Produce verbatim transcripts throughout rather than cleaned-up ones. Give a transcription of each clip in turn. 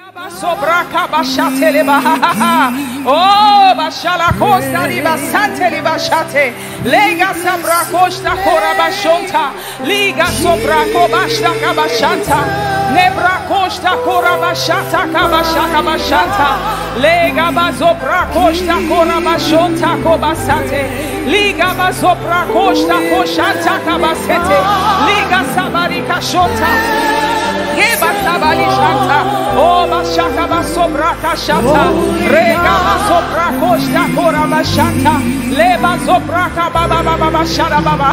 Sobraka bashate le baha. Oh, bashala costa li basante li bashate. Lega sabra costa cora bashonta. Liga sobrako bashta kabashanta. Nebra costa cora bashata kabashaka bashanta. Lega bazopra costa cora bashonta kobasate. Liga bazopra costa koshanta kabasete. Liga sabarika shonta. Oh, Bashaka Basobra Kashata, Rega Basobra Kosta Kora Bashanta, Leba Zobraka Baba Baba Shara Baba.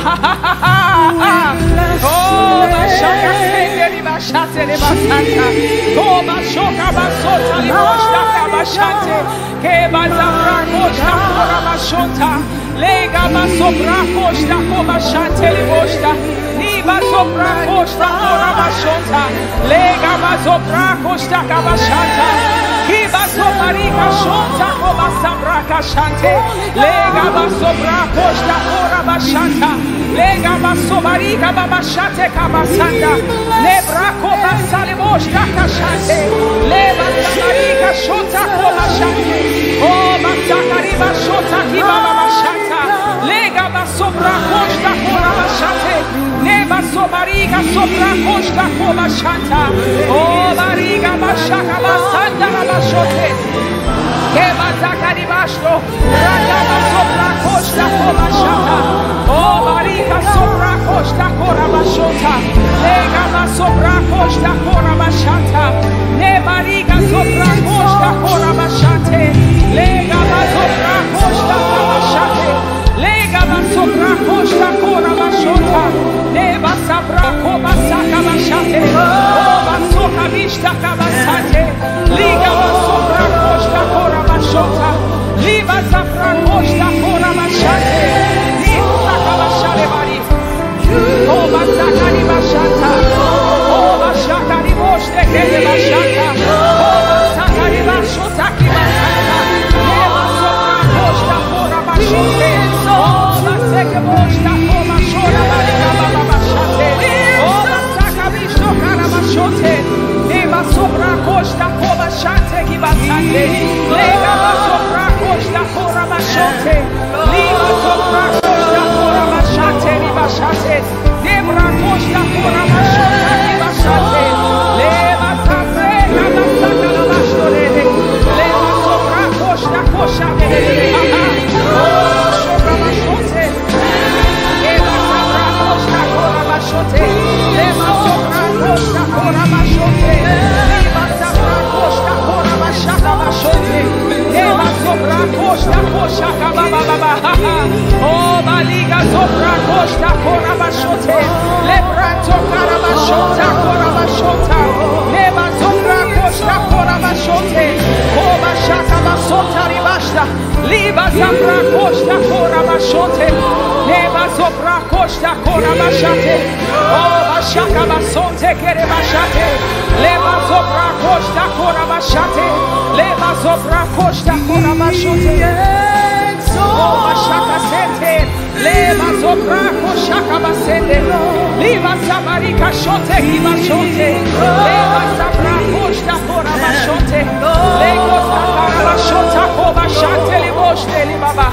Oh, Bashaka Senderi Bashate Basanta, Oh, Bashoka Basota Liboshaka Bashante, Keba Zabra Kosta Kora Bashonta, Lega Basobra Kosta Koma Shante Liboshta. Bazopra costa cora bashonta, lega bazopra costa kabashanta, kiba soparika shonta koba sabra kashante, lega bazopra costa cora bashanta, lega basobarika babashate kabasanda, lebra koba salimoshta kashante, leba sabarika shonta koba shante, oh basakariba shonta kiba babashanta, lega basobra costa cora bashante. Neba sobariga sobra costa coba shanta. Oh bariga bashaka basanda bashote. Keba zakari bashto. Raga sobra costa coba shanta. Oh bariga sobra costa cora bashota. Lega sobra costa cora bashanta. Neba riga sobra costa cora bashante. Lega sobra costa cora bashante. Lega sobra costa cora bashota. Neba sabra koba saka bashate, oba soka vista kabasate, liga sobra costa cora bashota, liba sabra costa cora bashate, liba kabashale bari, oba saka ni bashata, oba shaka ni boshte kele bashata, oba saka ni bashota ki bashata, neba sobra costa cora bashote, oba seke boshta coma shora bari baba. Neba sobra costa coba shante ki basante, lega sobra costa cora bashote, liba sobra costa cora bashante ni bashate, debra costa cora bashota ki bashate, leba sabre kabasaka la bashore, leba sobra costa costa de oh sobra bashote, leba sobra costa cora bashote, leba sobra costa cora bashote, leba sobra costa cora bashaka bashote, leba sobra costa costa baba baba. Oh baliga sobra costa cora bashote, lebra tokara bashota cora bashota, leba sobra costa cora bashote, oh bashaka basota ribashta, liba sobra costa cora bashote, leba sobra costa cora bashate, oh bashaka basonte kere bashate, leba sobra costa cora bashate, leba sobra costa cora bashote. Oh, bashaka sente, leba sobra koshaka basende, liba sabarika shote kiba shote, leba sabra koshta kora bashote, lego sabra bashota koba shante liboshte libaba.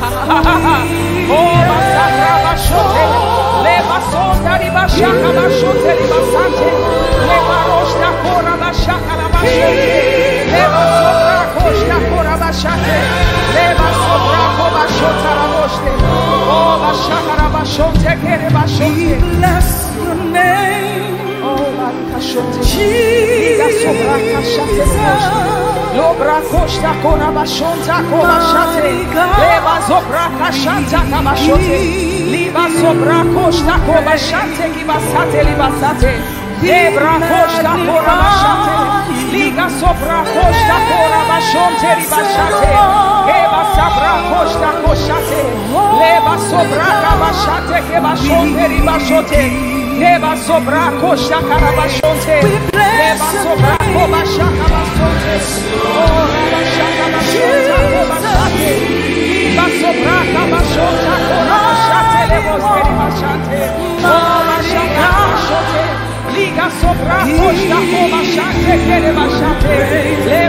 Oh, basabra bashote, leba sonda liba shaka bashote liba sante, leba roshta kora bashaka la bashote, leba sobra koshta kora bashate, leba sobra koba shota la boshte. Oh, bashaka la bashote kere bashote. We bless your name. Oh, barika shote. Jesus. Sobra kashate lobra koshta kora bashonta koba shate, leba sobra kashanta kaba shote, liba sobra koshta koba shate kiba sate liba sate, lebra koshta kora bashate, liga sobra koshta kora bashonte liba shate, keba sabra koshta koshate, leba sobra kaba shate keba shonte liba shote, leba sobra koshta kara bashonte, leba sobra koba shaka basonte, oh bashaka bashonta koba shate, liba sobra kaba shonta kora bashate lebo liba shate, oh bashaka bashote, liga sobra koshta koba shate kere bashate.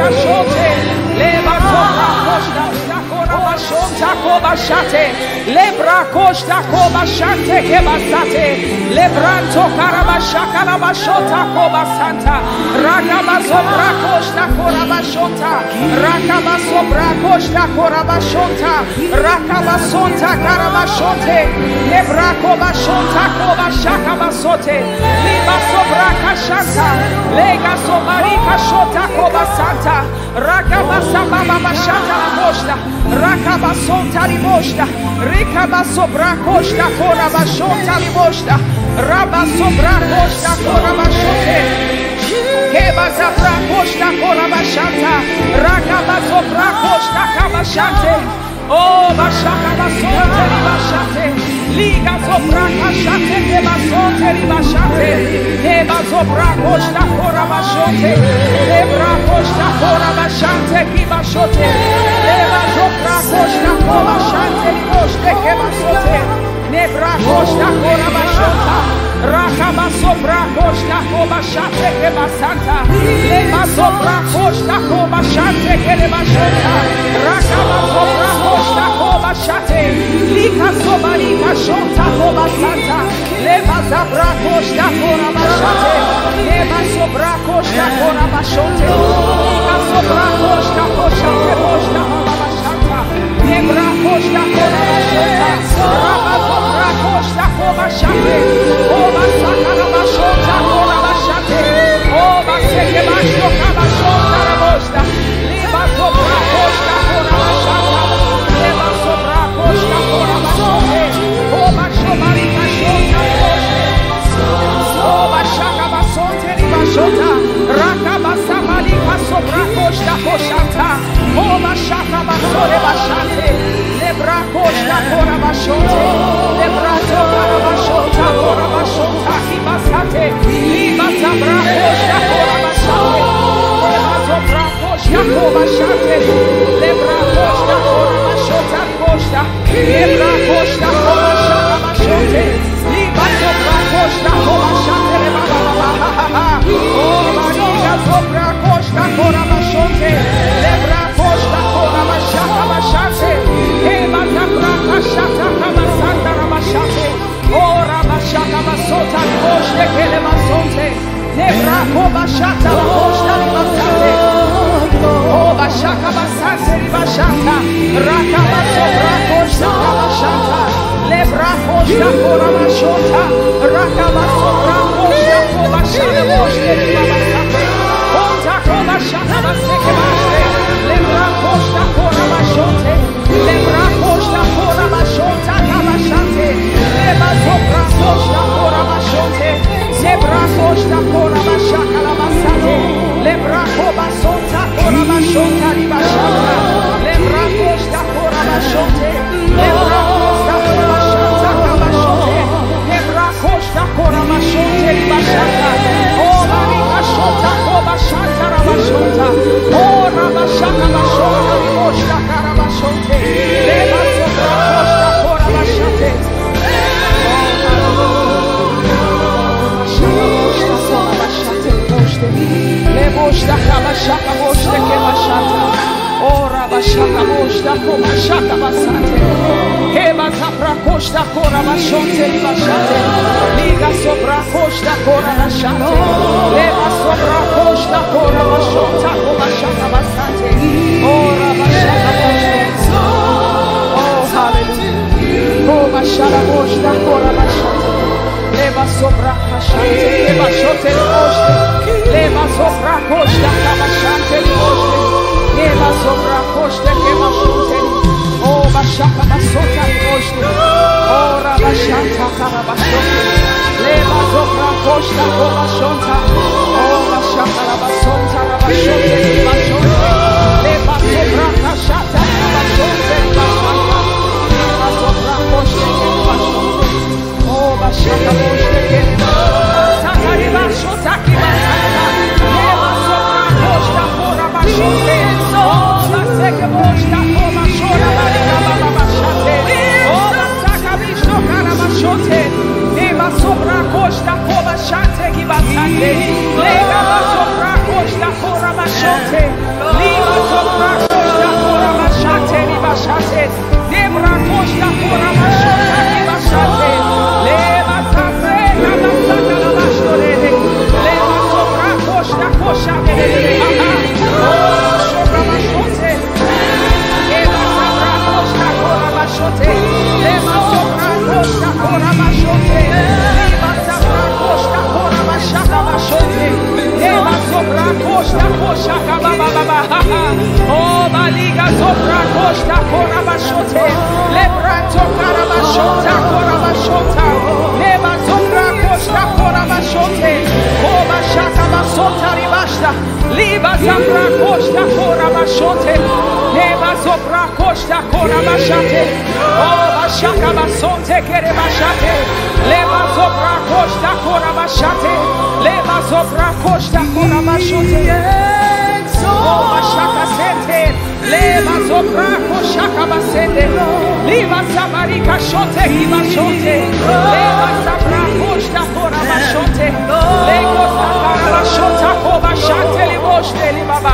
bashote. Leba sobra koshta kora bashonta koba shate. Lebra koshta koba shante keba sate. Lebranto karabashaka la bashota koba santa. Rakaba sobra koshta kora bashonta. Rakaba sobra koshta kora bashonta. Rakaba sonta karabashote. Lebra koba shonta koba shaka basote. Liba sobra kashanta. Lega sobari kashota koba santa. Rakaba sababa bashanta la boshta. Rakaba sonta li boshta. Rikaba sobra koshta kora bashonta li boshta. Raba sobra koshta kora bashote. Keba zabra koshta kora bashanta. Rakaba sobra koshta kabashante. Oh, bashaka basonte li bashate. Liga sobra kashate keba sonte li bashate. Keba sobra koshta kora bashote. Lebra koshta kora bashante ki bashote. Leba sobra koshta kora bashante li boshte keba sote. Nebra koshta kora bashota. Rakaba sobra koshta kora bashate keba santa. Leba sobra koshta kora bashante keba shota. Rakaba sobra koshta kora bashate. Lika soba lika shota kora santa. Leba zabra koshta kora bashate. Leba sobra koshta kora bashote. Lika sobra koshta koshate koshta kora bashanta. Nebra koshta kora bashota. Raba sobra koshta kora bashate. Oba sakara bashota kora bashate. Oba seke bashoka bashota raboshta. Leba sobra koshta kora bashanta. Leba sobra koshta kora bashote. Oba shoba lika shota raboshta. Oba shaka basonte liba shota. Raka basama lika sobra koshta koshanta. Oba shaka basore bashante. Lebra koshta kora bashote. Lebra sobra bashota kora bashota kibasate. Liba zabra koshta kora bashate. Leba sobra koshta kora bashate. Lebra koshta kora bashota koshta. Lebra koshta kora shaka bashote. Liba sobra koshta kora bashate. Leba baba baba. Oh, liga sobra koshta kora bashote. Lebra koshta kora bashaka bashate. Leba zabra kashata kabasanta rabashate. Oh, rabashaka basota koshte kele basonte. Lebra kobashata koshta libasate. Oh, bashaka basante libashata. Raka basobra koshta kabashata. Lebra koshta kora bashota. Raka basobra koshta kobashata koshte libasate. Konta kobashata baseke bashe. Lebra koshta kora bashote. Lebra koshta kora bashota kabashate. Leba sobra koshta kora bashote. Lebra koshta kora bashaka labasate. Lebra kobasota kora bashota libashata. Lebra koshta kora bashote. Lebra koshta kora bashata kabashote. Lebra koshta kora bashote libashata. Oh, marika shota kobashata rabashota. Oh, rabashaka bashota liboshta karabashote. Leba sobra koshta kora bashate. Leboshta kabashaka boshte kebashata. Oh, rabashaka boshta kobashaka basate. Keba zabra koshta kora bashonte libashate. Liga sobra koshta kora bashate. Leba sobra koshta kora bashota kobashaka basate. Oh, rabashaka boshte. Oh, hallelujah. Oh, bashara boshta kora bashate. Leba sobra kashante leba shote liboshte. Leba sobra koshta kabashante liboshte. Leba sobra koshte keba shote. Oh, bashaka basota liboshte. Oh, rabashanta karabashote. Leba sobra koshta kobashonta. Oh, bashaka rabasonta rabashote libashote. Leba sobra kashata kabashote libashanta. Leba sobra koshte keba shote. Oh, bashaka boshte keba. Sakari bashota kibasanta. Leba sobra koshta kora bashote. Oh, baseke boshta koma shora barika baba bashate. Oh, basaka bisho kara bashote. Leba sobra koshta koma shante kibasante. Lega sobra koshta kora bashote. sobra costa costa baba baba. Oh baliga sobra costa cora bashote. Lebranto cara bashota cora bashota. Leba sobra costa cora bashote. Oh bashaka basota ribashta. Liba sobra costa cora bashote. Leba sobra costa cora bashate. Oh bashaka basonte kere bashate. Leba sobra costa cora bashate. Leba sobra costa cora bashote. Oh bashaka sente. Leba sobra costa basende. Liba sabarika shote kiba shote. Leba sobra costa cora bashote. Lego sakara bashota ko bashate liboshte libaba.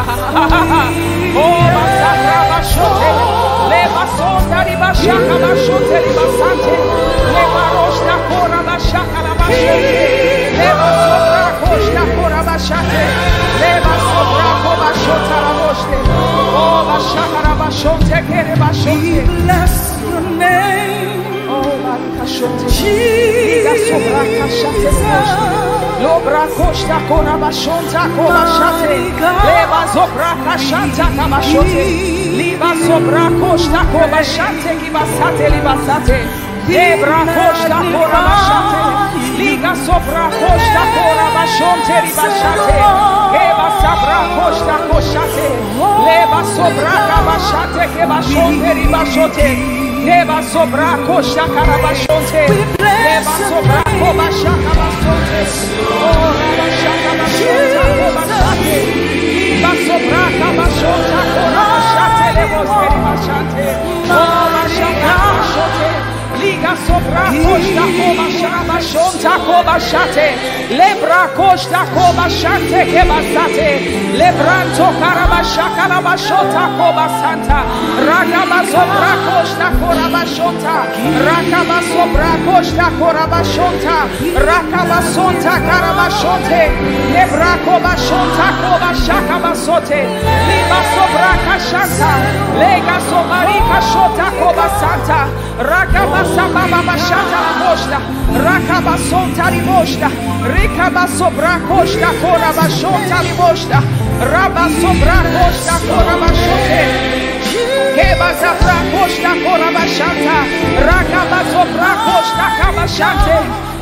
Oh basakra bashote. Leba sonda ribashaka bashote libasante. Leba roshta cora bashaka la bashote. Leba sobra costa cora bashate. Leba sobra ko bashota la boshte. Oh bashaka la bashote kere bashote. We bless your name. Oh barika shote. Jesus. Sobra kashate boshte. Lobra costa cora bashonta ko bashate. Leba sobra kashanta ka bashote. Liba sobra costa ko bashate ki basate libasate. Lebra costa cora bashate. Liga sobra costa cora bashonte libashate. Leba sobra costa coshate. Leba sobra ka bashate ke bashonte libashote. Leba sobra costa cara bashonte. Leba sobra ko bashaka basonte. Oh bashaka bashonta ko bashate. Liba sobra ka bashonta cora bashate leboste libashate. Oh bashaka bashote. Liga sobra costa ko bashaka bashonta ko bashate. Lebra costa ko bashate ke basate. Lebranto cara bashaka la bashota ko basanta. Ragaba sobra costa cora bashonta. Rakaba sobra costa cora bashonta. Rakaba sonta cara bashonte. Lebra ko bashonta ko bashaka basote. Liba sobra kashanta. Lega sobari kashota ko basanta. Rakaba sababa bashata la bosta. Rakaba sonta li bosta. Rikaba sobra costa cora bashonta li bosta. Raba sobra costa cora bashote. Keba sobra costa cora bashanta. Rakaba sobra costa kabashate.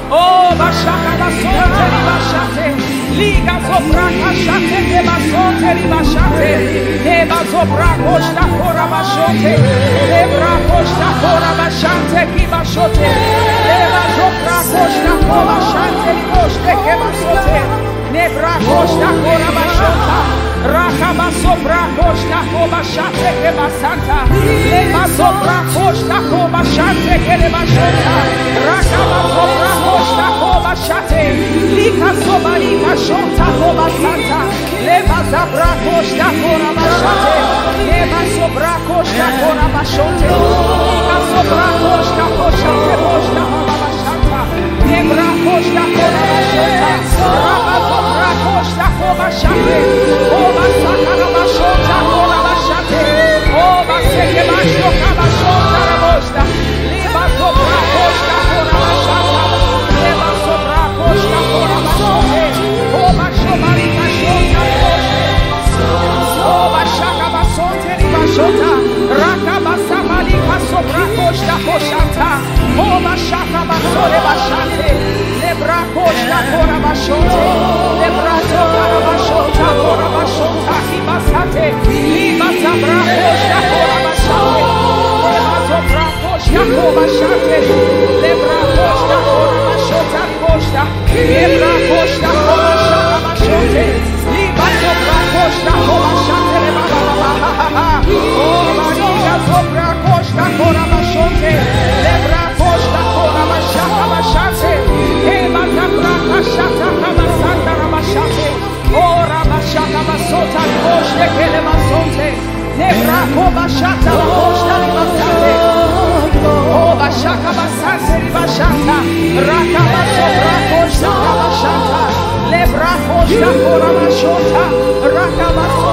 Oh bashaka basonte li bashate. Liga sobra kashate ke basonte li bashate. Keba sobra costa cora bashote. Lebra costa cora bashante ki bashote. Leba sobra costa cora bashante li boste ke bashote. Nebra costa cora bashota. Rakaba sobra costa ko bashate ke basanta. Leba sobra costa ko bashante ke le bashota. Rakaba sobra costa ko bashate. Lika sobari kashota ko basanta. Leba zabra costa cora bashate. Leba sobra costa cora bashote. Lika sobra costa coshate costa ko bashanta. Nebra costa cora bashota. Raba sobra costa ko bashate. Oh basaka la bashota cora bashate. Oh baseke bashoka bashota la bosta. Leba sobra costa cora bashata. Leba sobra costa cora bashote. Oh bashobari kashota bosta. Oh bashaka basonte li bashota. Raka basamali kasobra costa coshata. Oh bashaka basore bashate. Lebra costa cora bashote. Lebra sobra bashota cora bashota ki basate. Liba sabra costa cora bashate. Leba sobra costa cora bashate. Lebra costa cora bashota costa. Lebra costa cora bashaka bashote. Liba sobra costa cora bashate leba baba. Oh Maria sobra costa cora bashote. Lebra costa cora bashaka bashate. Leba sabra kashata kabasanda rabashate. Oh rabashaka basota costa ke le basonte. Lebra ko bashata la costa le basate. Oh bashaka basante li bashata. Raka basobra costa kabashata. Lebra costa cora bashota. Raka basobra